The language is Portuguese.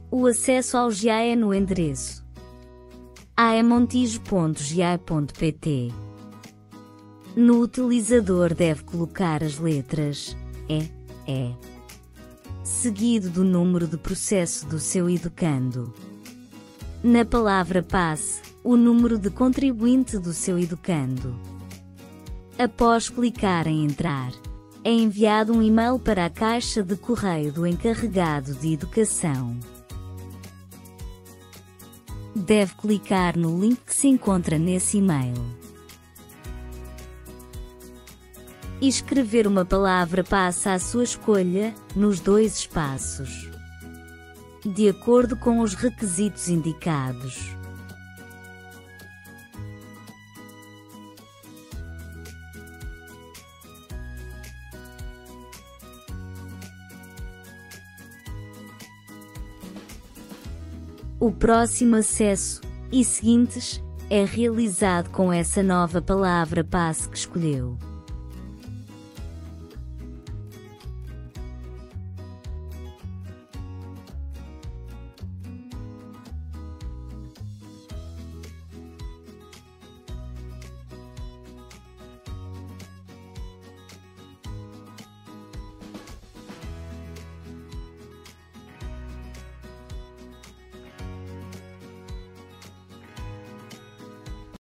O acesso ao GIA é no endereço aemontijo.gia.pt. No utilizador deve colocar as letras E, seguido do número de processo do seu educando. Na palavra passe, o número de contribuinte do seu educando. Após clicar em entrar, é enviado um e-mail para a caixa de correio do encarregado de educação. Deve clicar no link que se encontra nesse e-mail e escrever uma palavra passe à sua escolha, nos 2 espaços, de acordo com os requisitos indicados. O próximo acesso, e seguintes, é realizado com essa nova palavra passe que escolheu.